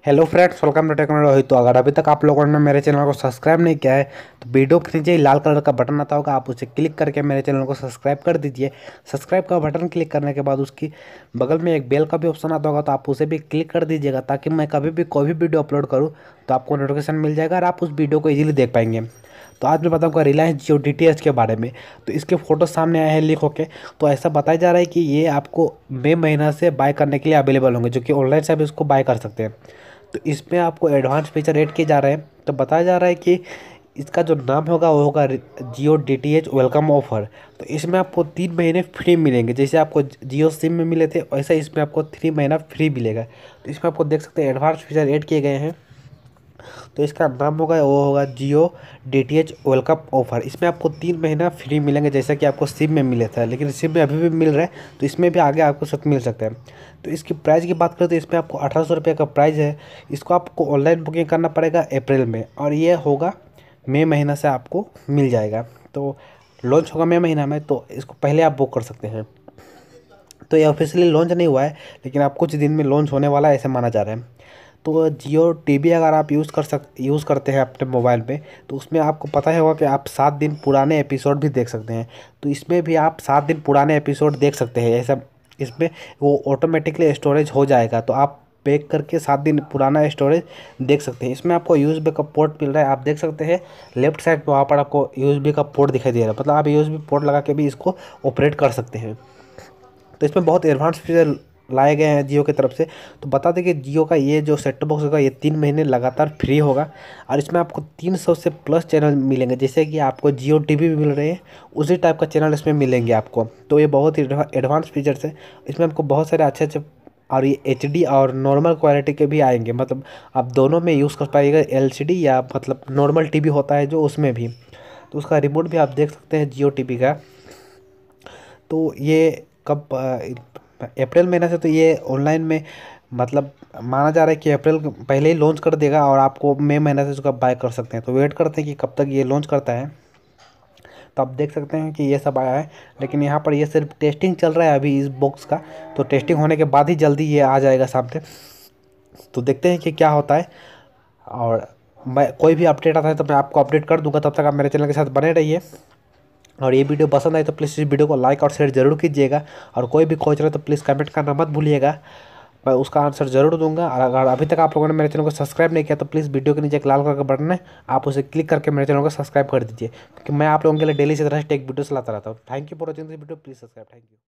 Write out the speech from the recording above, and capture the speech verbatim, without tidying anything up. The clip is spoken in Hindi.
Hello friends, welcome to technology. तो अगर अभी तक आप लोगों ने मेरे चैनल को सब्सक्राइब नहीं किया है तो वीडियो के नीचे लाल कलर का बटन आता होगा, आप उसे क्लिक करके मेरे चैनल को सब्सक्राइब कर दीजिए। सब्सक्राइब का बटन क्लिक करने के बाद उसकी बगल में एक बेल का भी ऑप्शन आता होगा, तो आप उसे भी क्लिक कर दीजिएगा ताकि मैं कभी भी कोई भी वीडियो अपलोड करूँ तो आपको नोटिफिकेशन मिल जाएगा और आप उस वीडियो को ईजिली देख पाएंगे। तो आज मैं बताऊंगा Reliance Jio D T H के बारे में। तो इसके फोटो सामने आए हैं लीक होके। तो ऐसा बताया जा रहा है कि ये आपको मई महीना से बाय करने के लिए अवेलेबल होंगे, जो कि ऑनलाइन से आप इसको बाय कर सकते हैं। तो इसमें आपको एडवांस फीचर ऐड किए जा रहे हैं। तो बताया जा रहा है कि इसका जो नाम होगा वो होगा Jio D T H welcome offer. तो इसमें आपको तीन महीने फ्री मिलेंगे, जैसे आपको जियो सिम में मिले थे वैसे इसमें आपको थ्री महीना फ्री मिलेगा। तो इसमें आपको देख सकते हैं एडवांस फीचर ऐड किए गए हैं। तो इसका नाम होगा वो होगा Jio D T H welcome offer. इसमें आपको तीन महीना फ्री मिलेंगे, जैसा कि आपको सिम में मिले था, लेकिन सिम में अभी भी मिल रहा है तो इसमें भी आगे आपको सब मिल सकता है। तो इसकी प्राइस की बात करें तो इसमें आपको अठारह सौ रुपये का प्राइस है। इसको आपको ऑनलाइन बुकिंग करना पड़ेगा अप्रैल में, और ये होगा मई महीना से आपको मिल जाएगा। तो लॉन्च होगा मई महीना में, तो इसको पहले आप बुक कर सकते हैं। तो ये ऑफिशियली लॉन्च नहीं हुआ है, लेकिन आप कुछ दिन में लॉन्च होने वाला है ऐसे माना जा रहा है। तो जियो टीवी अगर आप यूज़ कर सक यूज़ करते हैं अपने मोबाइल पे, तो उसमें आपको पता ही होगा कि आप सात दिन पुराने एपिसोड भी देख सकते हैं। तो इसमें भी आप सात दिन पुराने एपिसोड देख सकते हैं। ऐसा इसमें वो ऑटोमेटिकली स्टोरेज हो जाएगा, तो आप पैक करके सात दिन पुराना स्टोरेज देख सकते हैं। इसमें आपको यूएसबी का पोर्ट मिल रहा है, आप देख सकते हैं लेफ्ट साइड पे वहाँ पर आपको यूएसबी का पोर्ट दिखाई दे रहा है, मतलब आप यूएसबी पोर्ट लगा के भी इसको ऑपरेट कर सकते हैं। तो इसमें बहुत एडवांस फीचर लाए गए हैं जियो की तरफ से। तो बता दें कि जियो का ये जो सेट टॉप बॉक्स होगा ये तीन महीने लगातार फ्री होगा, और इसमें आपको तीन सौ से प्लस चैनल मिलेंगे, जैसे कि आपको जियो टीवी भी मिल रहे हैं उसी टाइप का चैनल इसमें मिलेंगे आपको। तो ये बहुत ही एडवांस फीचर्स है। इसमें आपको बहुत सारे अच्छे अच्छे और ये एच डी और नॉर्मल क्वालिटी के भी आएंगे, मतलब आप दोनों में यूज़ कर पाइएगा, एल सी डी या मतलब नॉर्मल टी वी होता है जो उसमें भी। तो उसका रिमोट भी आप देख सकते हैं जियो टी वी का। तो ये कब अप्रैल महीने से, तो ये ऑनलाइन में मतलब माना जा रहा है कि अप्रैल पहले ही लॉन्च कर देगा और आपको मई महीने से उसका बाय कर सकते हैं। तो वेट करते हैं कि कब तक ये लॉन्च करता है। तो आप देख सकते हैं कि ये सब आया है, लेकिन यहाँ पर ये सिर्फ टेस्टिंग चल रहा है अभी इस बॉक्स का। तो टेस्टिंग होने के बाद ही जल्दी ये आ जाएगा सामने। तो देखते हैं कि क्या होता है, और मैं कोई भी अपडेट आता है तो मैं आपको अपडेट कर दूंगा। तब तक आप मेरे चैनल के साथ बने रहिए। और ये वीडियो पसंद आए तो प्लीज़ इस वीडियो को लाइक और शेयर जरूर कीजिएगा। और कोई भी क्वेश्चन है तो प्लीज़ कमेंट करना मत भूलिएगा, मैं उसका आंसर जरूर दूंगा। और अगर अभी तक आप लोगों ने मेरे चैनल को सब्सक्राइब नहीं किया तो प्लीज़ वीडियो के नीचे एक लाल कलर का बटन है, आप उसे क्लिक करके मेरे चैनल को सब्सक्राइब कर दीजिए, क्योंकि मैं आप लोगों के लिए डेली इसी तरह से टेक वीडियोस लाता रहता हूँ। Thank you for watching this video, please subscribe. Thank you.